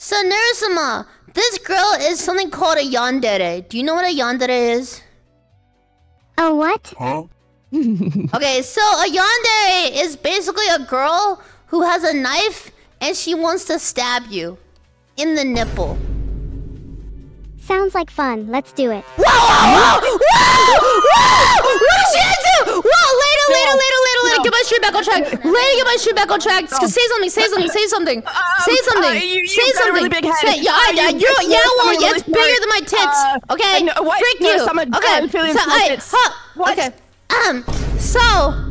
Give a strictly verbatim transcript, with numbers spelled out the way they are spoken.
So, Narasama, this girl is something called a yandere. Do you know what a yandere is? A what? Huh? Okay, so a yandere is basically a girl who has a knife and she wants to stab you in the nipple. Sounds like fun. Let's do it. Whoa, whoa, whoa! Whoa! Whoa! What is she into? Whoa, later, later, No. later, later, later. No. Get my stream back on track. Later, get my stream back on track. No. Say something, say something, say something. Um, say something. uh, you- say you've got a something. really big head. Say, yeah, Uh, yeah, you- you, yeah, you're well, something yeah, really it's bigger smart. than my tits. Uh, okay? I know- what? Frick No, you. someone okay. call Filian So, small I, tits. huh, What? okay. Um, so...